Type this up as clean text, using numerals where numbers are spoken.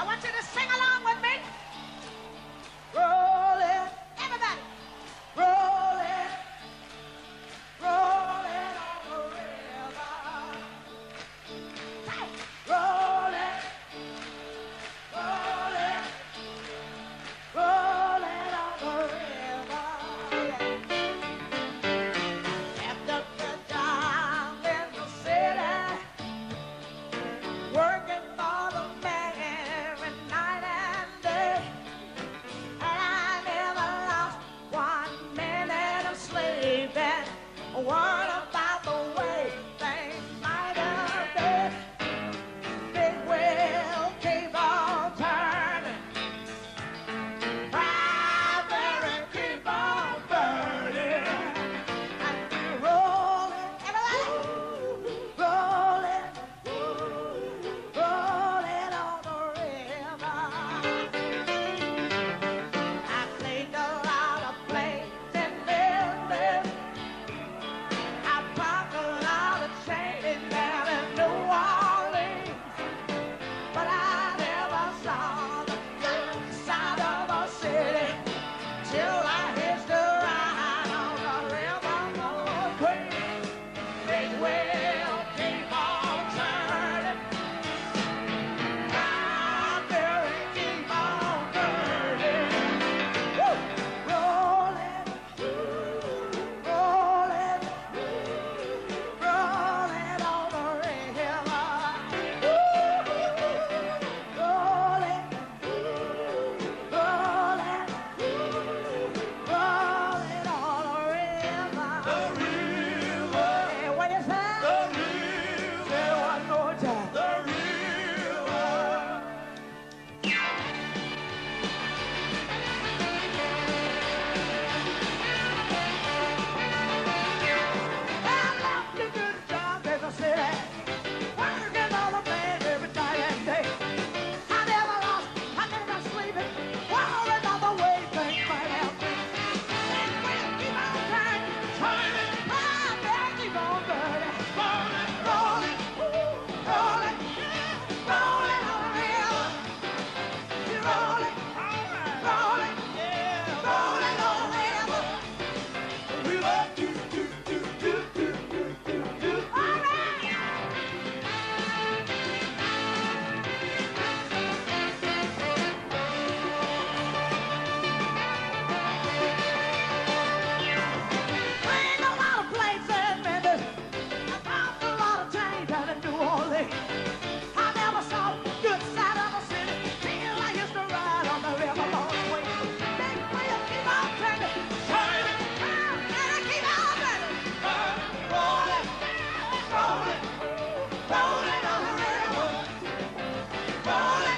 want you to sing along with me. Rolling, everybody. Rolling, rolling on the river. Hey. Rolling, rolling, rolling on the river. Kept up the job in the city, working for the man every night and day. And I never lost 1 minute of sleeping, worried about the way things might have been. Big wheel keep on turning, primary keep on burning, and we rolling, everybody, rolling, rolling on the river. I played a lot of planes in Memphis. I popped a lot of chains down in New Orleans, but I never saw the good side of a city till I hitched a ride on the Riverboat Queen. Big wheel keep on turning, primary keep on burning. Woo! Rolling, rolling, rolling on the river. Rolling, rolling, rolling on the river. The river. Hey, what you say? The river. Say it one more time. The river. I left a good job in the city, working all the man every night and day. I never lost, I never sleeping, worried about the way things might have been. And we'll keep on turning, turning, they'll keep on burning, burning, rolling, rolling, rolling on the river. You're rolling, rolling, rolling on the river. We love you, do. All right. Ain't a lot of places in Memphis. I found a lot of chains down in New Orleans. I never saw the good side of a city till I used to ride on the Riverboat Queen. Big wheel keep on turning, turning, and I keep on turning, rolling, rolling, rolling on the river, rolling.